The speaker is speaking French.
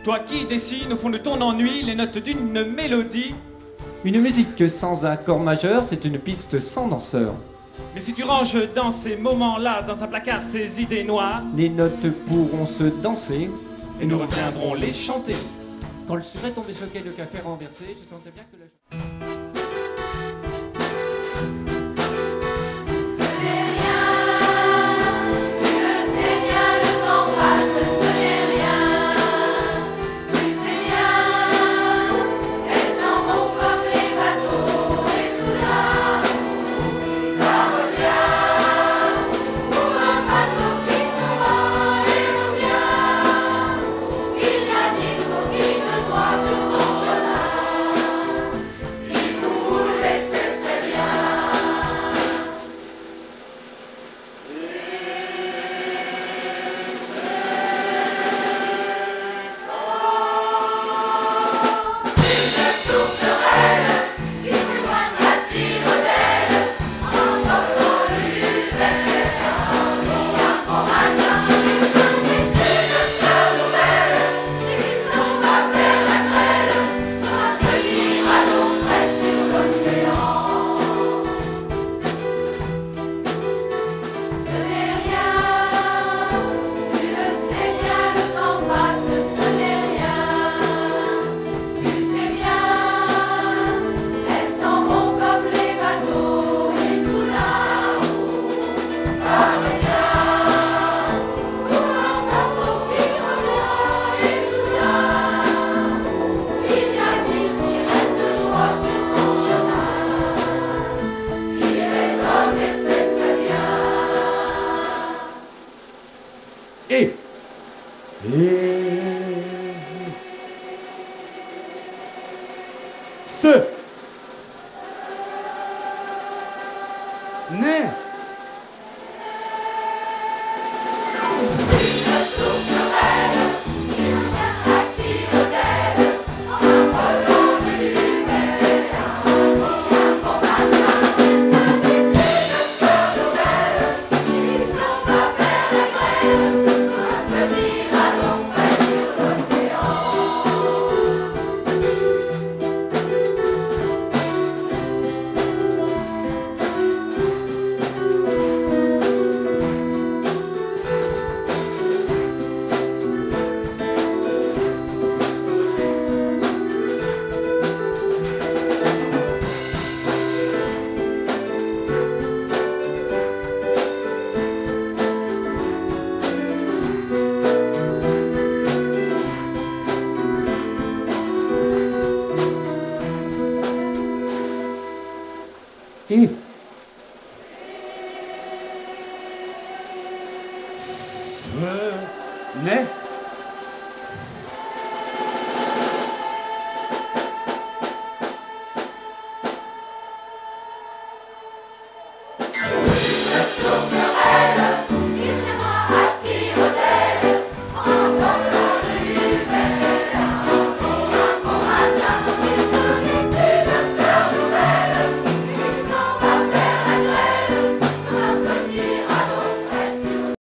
Toi qui dessines au fond de ton ennui les notes d'une mélodie. Une musique sans accord majeur, c'est une piste sans danseur. Mais si tu ranges dans ces moments-là, dans un placard, tes idées noires, Les notes pourront se danser, et nous reviendrons les chanter. Quand le sucre est tombé choqué de café renversé, je sentais bien que la... Né. Et ce n'est